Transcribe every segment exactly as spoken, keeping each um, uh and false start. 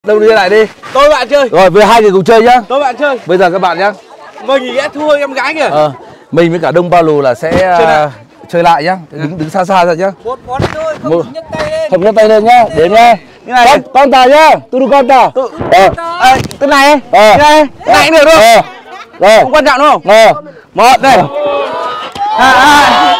Đâu đi lại đi. Tôi bạn chơi. Rồi với hai người cùng chơi nhá. Tôi bạn chơi. Bây giờ các bạn nhá. Mình sẽ thua em gái kìa. Ờ, mình với cả Đông Bao Lù là sẽ chơi lại, uh, chơi lại nhá. Đứng đứng xa xa ra nhá. Một món thôi, không Một... nhấc tay lên. Không nhấc tay lên nhá. Đến nhá. Như này. Con, con tà nhá. Tôi con tà. Ờ. À, cái này. Ờ. Cái này. Cái này cũng được luôn. Ờ. Rồi. Không quan trọng đúng không? Ờ. Một này. À, à.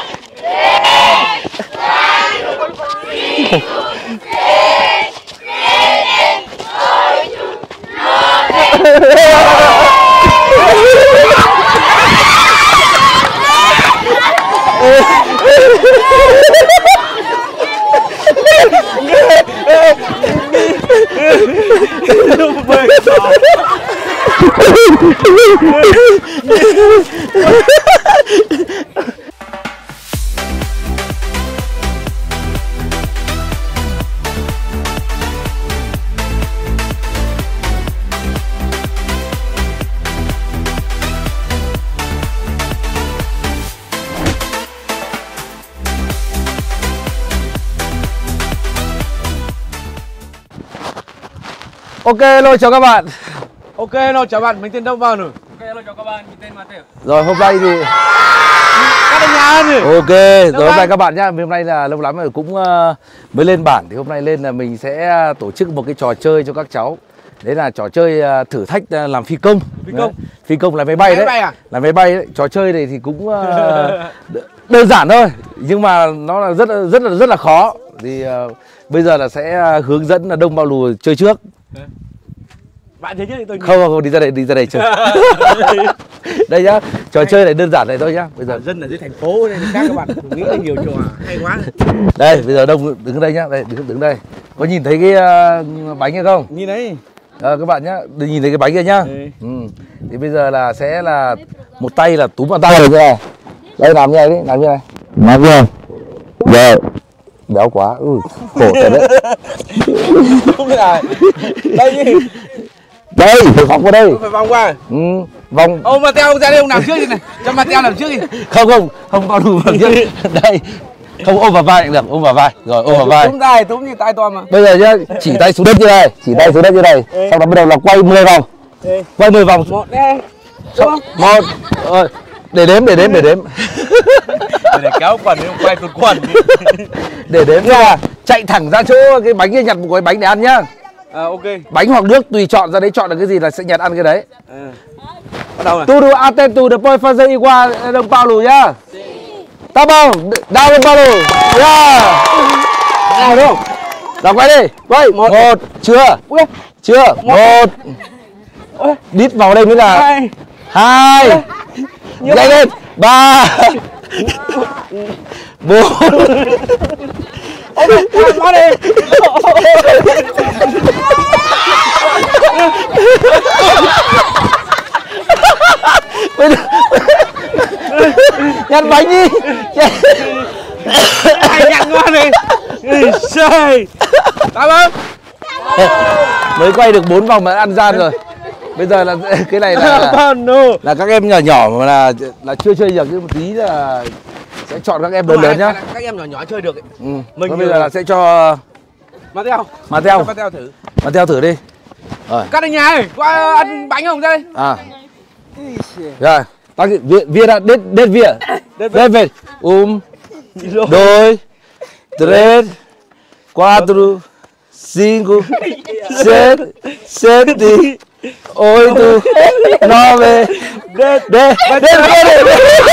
Ok, hello chào các bạn. Ok, hello chào bạn, mình tên Đông Bao Lù. Ok, hello chào các bạn, mình tên Mateo. Rồi hôm nay thì Các nhà gì? ok, rồi hôm nay các bạn nhá, hôm nay là lâu lắm rồi cũng uh, mới lên bản thì hôm nay lên là mình sẽ tổ chức một cái trò chơi cho các cháu. Đấy là trò chơi uh, thử thách uh, làm phi công. Phi công. Đấy. Phi công là máy bay đấy. Máy bay à? Là máy bay đấy. Trò chơi này thì cũng uh, đơn giản thôi, nhưng mà nó là rất rất là rất là khó. Thì uh, bây giờ là sẽ uh, hướng dẫn là Đông Bao Lù chơi trước. Bạn thấy chứ tôi không, không không đi ra đây đi ra đây chơi. Đây nhá, trò chơi này đơn giản này thôi nhá. Bây giờ dân ở dưới thành phố nên các các bạn nghĩ là nhiều trò hay quá. Đây bây giờ Đông đứng đây nhá, đây đứng đứng đây. Có nhìn thấy cái uh, bánh hay không? Nhìn đấy. À, các bạn nhá, nhìn thấy cái bánh kia nhá. Ừ. Ừ. Thì bây giờ là sẽ là một tay là túm vào tay rồi này. Đây làm như này đi, làm như này. Làm như này. Rồi. Béo quá, ừ, khổ thật đấy. Đúng rồi. Đây gì? Đây, phải vòng qua đây. Phải vòng qua. Ừ, vòng. Ô mà Teo ra đây ông làm trước đi này. Cho mà Teo làm trước đi. Không không, không Bao Lù làm trước. Đây. Không ôm vào vai cũng được, ôm vào vai. Rồi ôm vào vai. Túm tay, túm như tay to mà. Bây giờ nhá, chỉ tay xuống đất như này, chỉ tay xuống đất như này. Sau đó bắt đầu là quay mười vòng. Ê. Quay mười vòng. Một đây. Đúng một. Rồi. Để đếm, để đếm, để đếm. Để kéo quần đi, quay tuột quần đi. Để đếm ra, chạy thẳng ra chỗ cái bánh kia, nhặt một cái bánh để ăn nhá. À ok. Bánh hoặc nước tùy chọn, ra đấy chọn được cái gì là sẽ nhặt ăn cái đấy. À. Bắt đầu này. Tu du atento depois fazer igual Đông Bao Lù nhá. Tá bom, đau Đông Bao Lù. Yeah. Nào đâu? Đọc quay đi. Quay. Một. Một. Chưa. Ui. Chưa. Một. Ui. Đít vào đây mới là. Hai. Hai. Nhanh lên. Ba. Bốn. Ôi trời, quá đi. Nhặt bánh đi. Ai nhặt ngon đi. Trời. Cảm ơn. Mới quay được bốn vòng mà ăn gian rồi. Bây giờ là cái này là là, là các em nhỏ nhỏ mà là là chưa chơi được, nhưng một tí là sẽ chọn các em lớn lớn nhá. Các em nhỏ nhỏ chơi được. Ừ. Mình bây giờ là sẽ cho Mateo. Mateo. Mateo thử. Mateo thử đi. Rồi. Các anh nhà ơi, qua ăn bánh không đây? À. Rồi. Tao Việt Việt đã đết đết Việt. Đết Việt. Um. Dois. Três. Quatro. Cinco. Sete. Sete. Oito. Nove. Đết. Đết. Đết.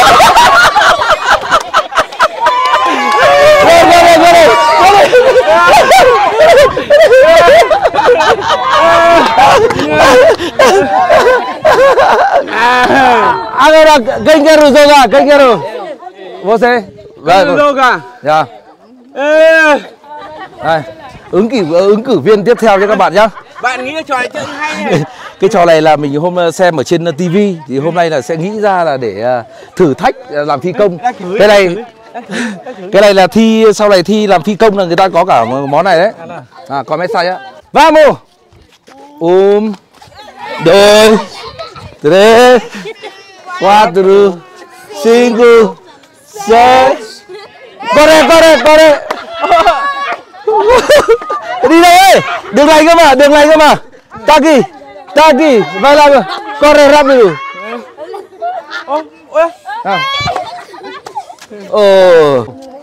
Agora, quem quer jogar? Quem quer? Você? Vai. Yoga. Dạ. Đây, ứng cử ứng cử viên tiếp theo cho các bạn nhá. Bạn nghĩ trò này chơi hay này. Cái trò này là mình hôm xem ở trên ti vi thì hôm nay là sẽ nghĩ ra là để thử thách làm phi công. Cái này cái này là thi sau này thi làm phi công là người ta có cả món này đấy. À, có message á. Vamos. Um, dois, três, quatro, cinco, seis. Corre, corre, corre. Đi đâu ấy? Đường này cơ mà, đường này cơ mà. Taki, Taki, vai lá, corre rápido. Ô, ôi. À. Ồ.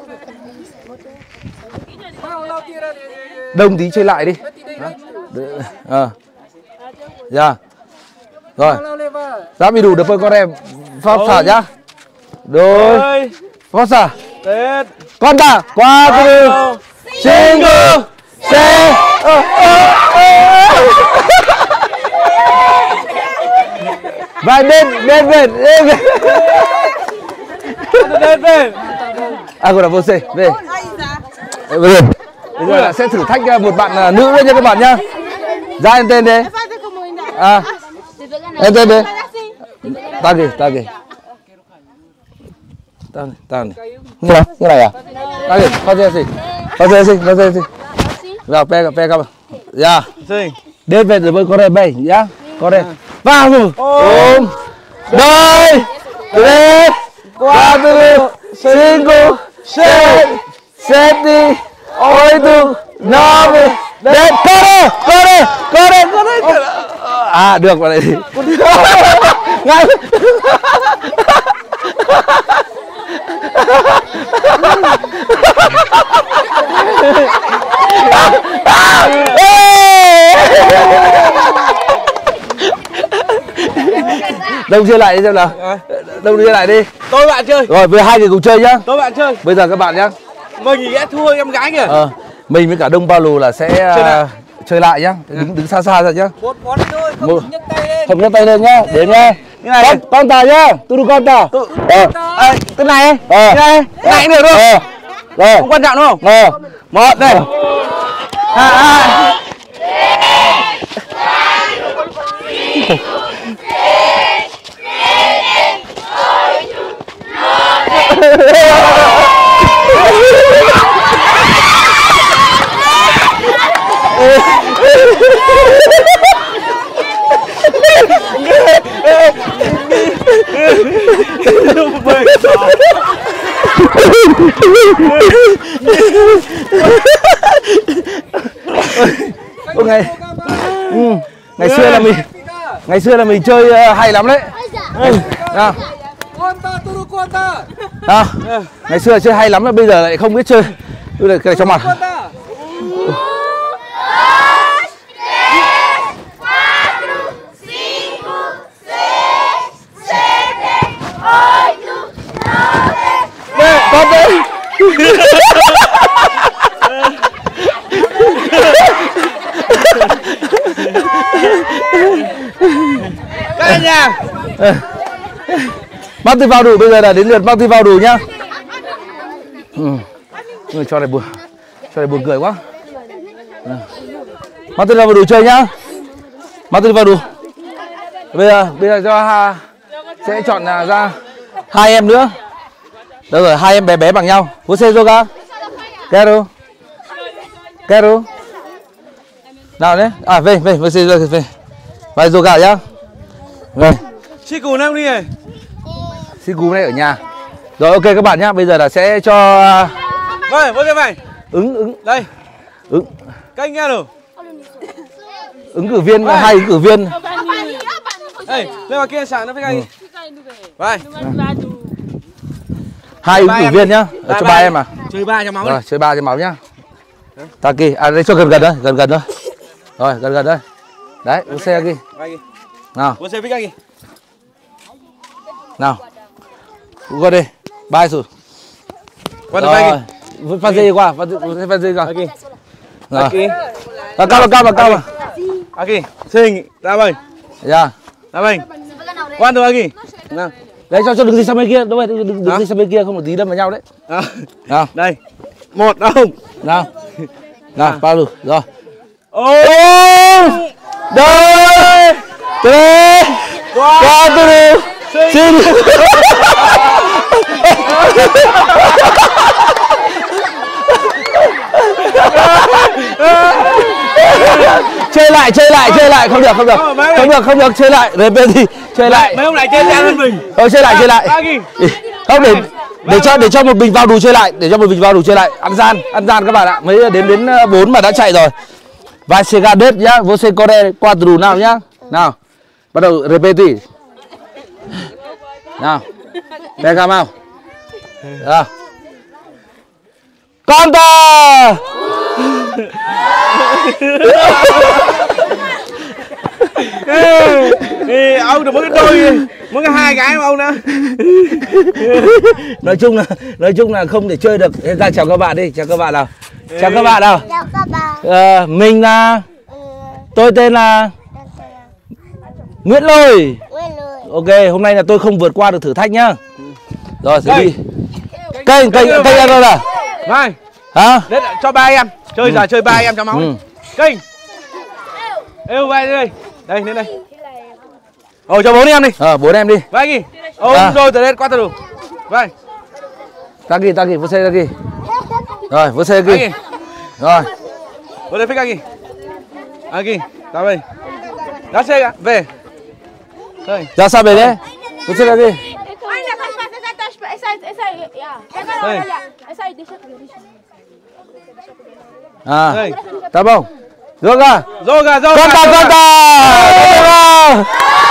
Đông tí chơi lại đi. À. Dạ. Rồi. Rápido depois corre. Força nhá. Rồi. Força. Tết. Conta. Quatro. Cinco. Seis. Vai bên, bên, bên, bên. Bên, bên. Agora você, về. Về. Bây giờ là sẽ thử thách một bạn nữ nữa nha các bạn nhá. Ra em tên đi. À. Em tên đi. Ta kì, ta kì. Ta này, ta này. Như nào? Như này à? Ta kì, fazer assim. Fazer assim, fazer assim. Vào, pega, pega. Já. Sim. Đến về rồi mới corre bem, nhá. Corre. Vào rồi. Um, dois, três, quatro, cinco, seis, sete, oito, nove, dez. Corre, corre, corre, corre. À, được vào đây thì. Ngay. Đông chơi lại đi xem nào. Đông chơi lại đi. Tôi bạn chơi. Rồi với hai người cùng chơi nhá. Tôi bạn chơi. Bây giờ các bạn nhá. Mình thì ghét thua em gái kìa. Ờ, mình với cả Đông Paulo là sẽ chơi lại, chơi lại nhá. Đứng đứng xa xa ra nhá. Một món thôi, không Một... nhấc tay lên. Không nhấc tay lên nhá. Đến nhá. Như này. Con, con tà nhá. Tôi đu con tà. Ờ. Ê, cái này. Ờ. Cái này. Cái này cũng được đúng không? Rồi. Không quan trọng đúng không? Ờ. Một đây. À, à. Ôi, ngày ừ, ngày xưa là mình ngày xưa là mình chơi uh, hay lắm đấy. Nào. Nào. Ngày xưa chơi hay lắm mà bây giờ lại không biết chơi. Tôi là cái này trong mặt. Con đây. Các nhà. Bắt tay vào đủ, bây giờ là đến lượt bắt tay vào đủ nhá. Ừ. Người cho này buồn, cho này buồn cười quá. Bắt tay vào đủ chơi nhá. Bắt tay vào đủ. Bây giờ bây giờ cho ha, sẽ chọn ra hai em nữa. Đâu rồi, hai em bé bé bằng nhau. Você joga? Quero. Quero. Nào đấy. À về về, você joga về. Vai jogar nhá. Về. Chị cú em đi này. Xin cú này ở nhà. Rồi ok các bạn nhá, bây giờ là sẽ cho Vậy, vô xem này. ứng ứng Đây. ứng Các anh nghe rồi. ứng cử viên, hai ứng cử viên. Ê, lên vào kia sáng nó với anh. Vậy. Hai ứng cử viên nhá, cho ba em à. Chơi ba cho máu. Rồi, chơi ba cho máu nhá. Taki, à đây cho gần gần thôi, gần gần thôi. Rồi, gần gần thôi. Đấy, uống xe kia. Nào. Vô xem với anh. Nào. Qua đây. Bye rồi. Qua đây anh. Phát dây qua, phát dây phát dây qua. Aki. Rồi. Aki. Vào cao vào cao vào cao vào. Aki, xin ra mình. Dạ. Ra mình. Quan rồi Aki. Nào. Đấy cho cho đừng đi sang bên kia, đúng rồi, đừng đừng đi sang bên kia không một tí đâm vào nhau đấy. À. Nào. Đây. Một đâu. Nào. Nào, bao rồi. Rồi. Ôi. Đôi. Tres. Cuatro. Xin. Chơi lại, chơi lại, chơi lại, không được, không được, không được, không được, chơi lại, rồi bên thì chơi lại. Mấy hôm nay chơi nhanh hơn mình. Ờ, chơi lại, chơi lại. Không để Để cho để cho một bình vào đủ chơi lại, để cho một bình vào đủ chơi lại. Ăn gian, ăn gian các bạn ạ. Mới đến đến bốn mà đã chạy rồi. Vai sega đết nhá, você corre quatro nào nhá. Nào. Bắt đầu repeti. Nào. Pega mau. Nào. Canta. Ê, ông được mỗi cái đôi, mỗi cái hai cái mà ông nữa. Nói chung là nói chung là không thể chơi được. Ra chào các bạn đi, chào các bạn nào. Chào các bạn nào. Chào các bạn. Ờ, mình là Ừ, tôi tên là Nguyễn Lôi. Nguyễn Lôi. Ok, hôm nay là tôi không vượt qua được thử thách nhá. Rồi, sẽ đi. Kênh, kênh, kênh em đâu nào? Vai. Hả? Đấy, cho ba em. Chơi giờ chơi ba em cho máu. Ừ. Kênh. Êu vai đây. Đây, lên đây. Ồ, cho bốn em đi. Ờ, bốn em đi. Vai kì. Ôm À. rồi từ đây qua từ đủ. Vai. Taki, Taki, você Taki. Rồi, você Vai Taki. kì. Rồi. Você fica aqui. Aqui. Tá bem. Já chega. Vê. Đây. Ra sao về đấy? Você Taki. Olha, faz parte, essa aí, tá- essa aí, essa aí, yeah. Pega lá, Đây. olha. Essa aí, deixa comigo, deixa. À, Đây. tá bom. Joga. Joga, joga. Canta, joga. canta. Joga.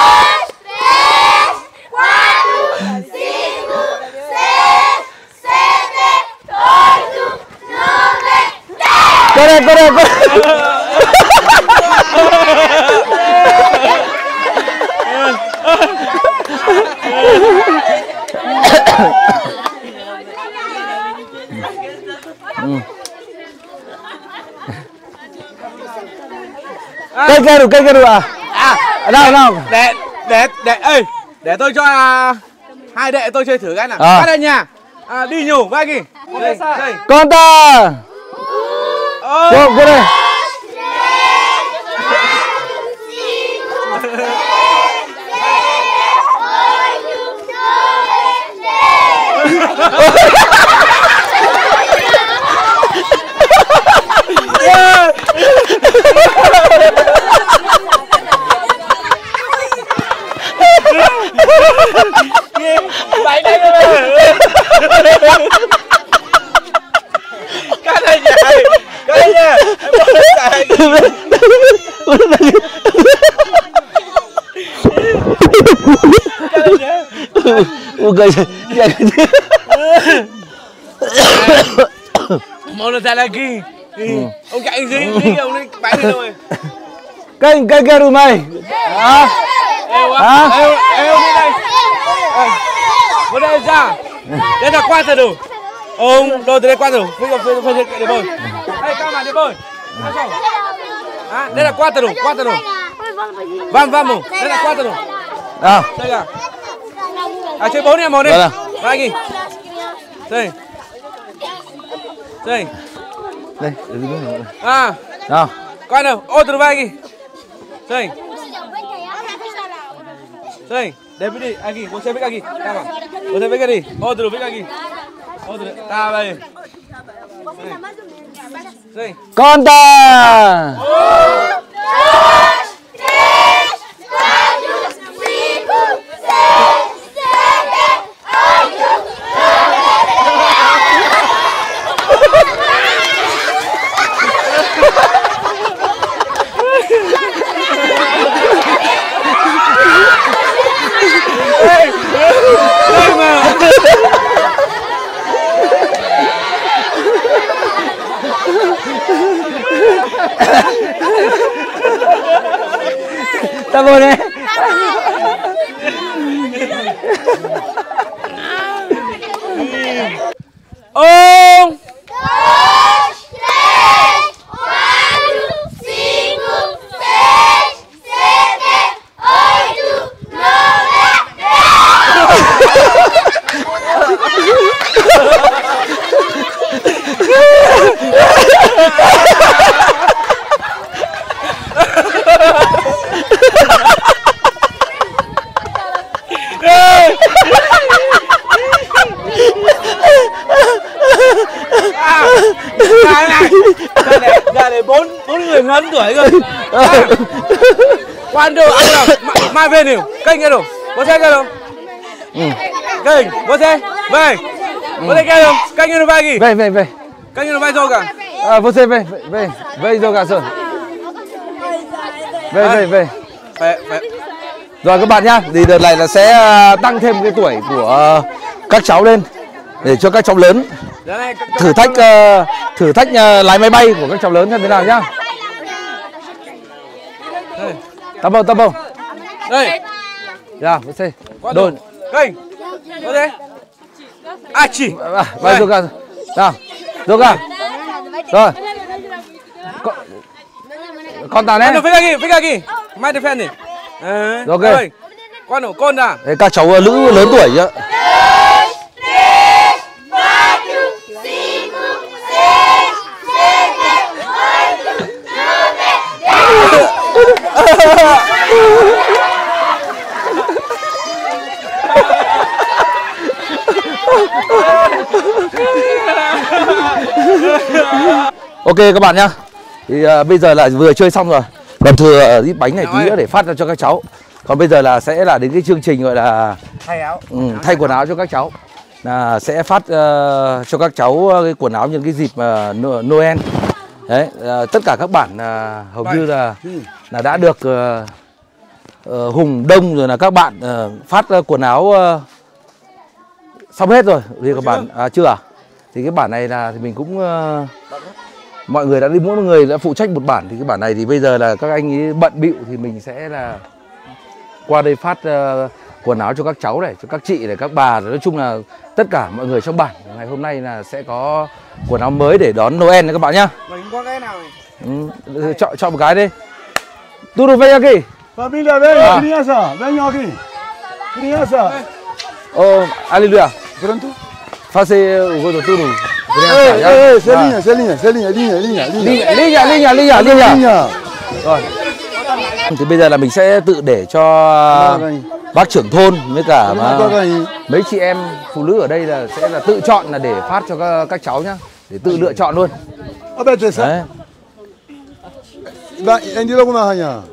Corre, corre, corre. Cây kia đủ, cây kia đủ à? À, Nào, nào. để để để ê, để tôi cho à, hai đệ tôi chơi thử cái nào. À. Bắt đây nha. À, đi nhủ vai kì. Đây, đây. Conta. Ô. Vô, vô đây. Bảy đây rồi. Cái này nhảy. Cái này nha. Em bỏ nó chạy. Cái này nhá. Ok. Mau nó chạy lại kì. Ông chạy gì? Đi ông đi bắn đi rồi. Cây, cây kia đủ mày. À. Eo Hả? á. Eo, eo đi đây. Vô đây ra. Đây là qua từ đủ. Ông đôi từ đây qua từ đủ. Phi phi phi phi để bơi. Đây cao mà để bơi. À, đây là qua từ đủ, qua từ đủ. Vamos, vamos. Đây là qua từ đủ. À. Đây là. À chơi bốn em một đi. Đây là. Vai kì. Đây. Đây. Đây. À, Nào. coi nào. Outro vai kì. Đây. Đây, David đi, aqui, você fica aqui, calma. Você fica ali, outro fica aqui. Outro, tá, vai. Đây. Conta. Đây mà. Ta vô đây. Um, này này, ra để ra để bốn bốn người ngấn tuổi rồi. À, quan đồ ăn nào, mai, mai về nhiều, kênh nghe đồ, bố xe nghe đồ, kênh, bố xe, về, Boleh kaya kaya nyo bagi. Về về về. Kaya nyo bagi zoga. À, você về về về yoga sơn. Về về về. Phải phải. Rồi các bạn nhá, thì đợt này là sẽ à, tăng thêm cái tuổi của à, các cháu lên để cho các cháu lớn thử thách uh, thử thách uh, lái máy bay của các cháu lớn xem thế nào nhá. Tập không tập không? Đây. Dạ, você. Đồn. Kênh. Có thế. À chỉ. Vai yoga. Nào. Yoga. Rồi. Con, con tàn Ano, đấy. fica aqui, fica aqui. Mais de frente. Ah, Ok. Oi. Con não, con đã. Đấy, các cháu nữ lớn tuổi chứ. Ok các bạn nhá. Thì uh, bây giờ là vừa chơi xong rồi. Còn thừa ít bánh này tí nữa để phát ra cho các cháu. Còn bây giờ là sẽ là đến cái chương trình gọi là thay áo, ừ, thay quần áo cho các cháu. Là sẽ phát uh, cho các cháu cái quần áo nhân cái dịp uh, Noel. Đấy, uh, tất cả các bản uh, hầu như là là đã được uh, uh, Hùng Đông rồi là các bạn uh, phát uh, quần áo uh, xong hết rồi. Thì các bạn à, chưa à? Thì cái bản này là thì mình cũng uh, mọi người đã đi, mỗi người đã phụ trách một bản. Thì cái bản này thì bây giờ là các anh ấy bận bịu thì mình sẽ là qua đây phát uh, quần áo cho các cháu này, cho các chị này, các bà. Nói chung là tất cả mọi người trong bản ngày hôm nay là sẽ có quần áo mới để đón Noel này các bạn nhá. Mình có cái nào này? Ừ, chọn chọn một cái đi. Tudo vem aqui. Família, vem, Ah. criança, venham aqui. Criança. Oh, aleluia. Pronto? Fazer o gol do Tudo. Ei, ei, ei, Celinha, Celinha, Celinha, linha, linha, linha. Linha, linha, linha, linha. Linha. Rồi. Thì bây giờ là mình sẽ tự để cho bác trưởng thôn với cả mà mấy chị em phụ nữ ở đây là sẽ là tự chọn là để phát cho các, các cháu nhá, để tự lựa chọn luôn. Đấy. Ba, em đi đâu mà hả nhỉ?